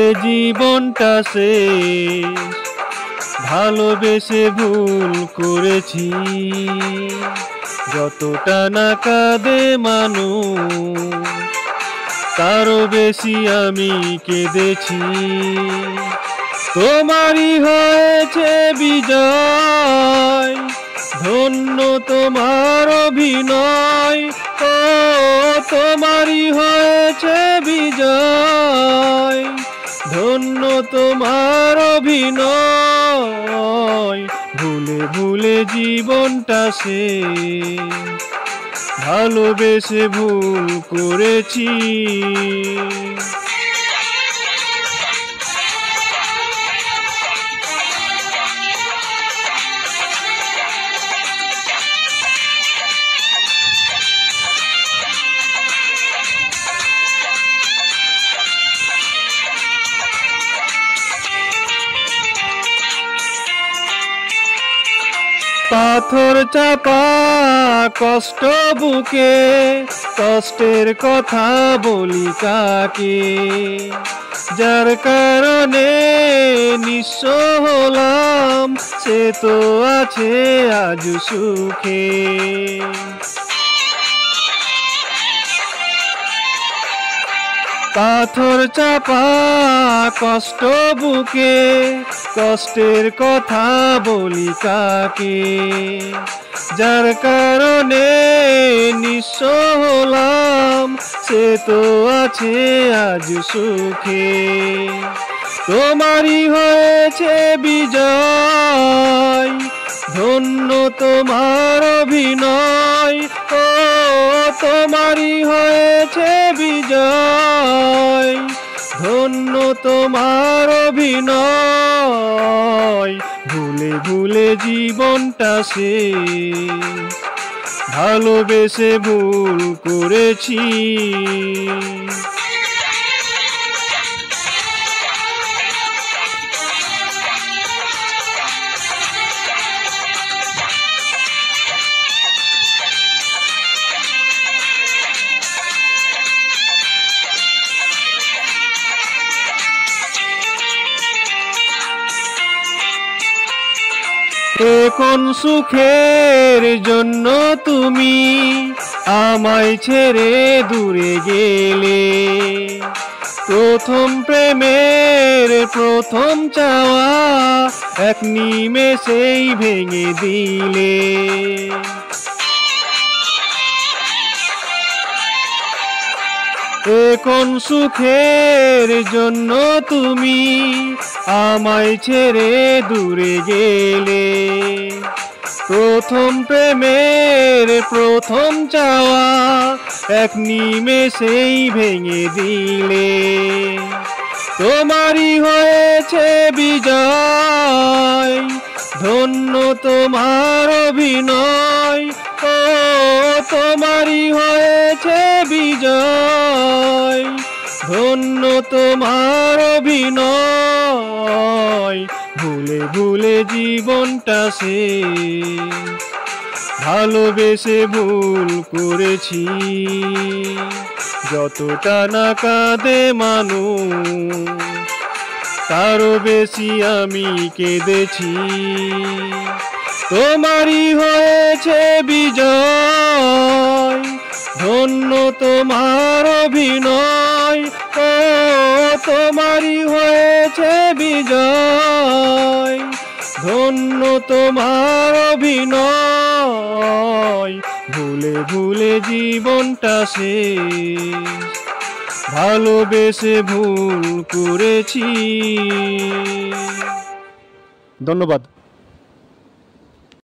জীবনটা শেষ, ভালোবেসে ভুল করেছি। যতটা না কাঁদে মানুষ, তারও বেশি আমি কেঁদেছি। তোমারই হয়েছে বিজয়, ধন্য তোমার অভিনয়। ও তোমারই হয়েছে বিজয়, ধন্য তোমার অভিনয়। ভুলে ভুলে জীবনটা শেষ, ভালোবেসে ভুল করেছি। পাথর চাপা কষ্ট বুকে, কষ্টের কথা বলি কাকে? যার কারণে নিঃস্ব হলাম, সে তো আছে আজ সুখে। পাথর চাপা কষ্ট বুকে, কষ্টের কথা বলি কাকে? যার কারণে নিঃস্ব হলাম, সে তো আছে আজ সুখে। তোমারই হয়েছে বিজয়, ধন্য তোমার অভিনয়। ও তোমারই হয়েছে বিজয়, ধন্য তোমার অভিনয়। ভুলে ভুলে জীবনটা শেষ, ভালোবেসে ভুল করেছি। কোন সুখের জন্য তুমি আমায় ছেড়ে দূরে গেলে? প্রথম প্রেমের প্রথম চাওয়া এক নিমেষেই ভেঙে দিলে। কোন সুখের জন্য তুমি আমায় ছেড়ে দূরে গেলে? প্রথম প্রেমের প্রথম চাওয়া এক নিমেষেই ভেঙে দিলে। তোমারই হয়েছে বিজয়, ধন্য তোমার অভিনয়। ও তোমারই হয়েছে বিজয়, ধন্য তোমার অভিনয়। ভুলে ভুলে জীবনটা শেষ, ভালোবেসে ভুল করেছি। যতটা না কাঁদে মানুষ, তারও বেশি আমি কেঁদেছি। তোমারই হয়েছে বিজয়, ধন্য তোমার অভিনয়। ও তোমারই হয়েছে বিজয়, ধন্য তোমার অভিনয়। ভুলে ভুলে জীবনটা শেষ, ভালোবেসে ভুল করেছি। ধন্যবাদ।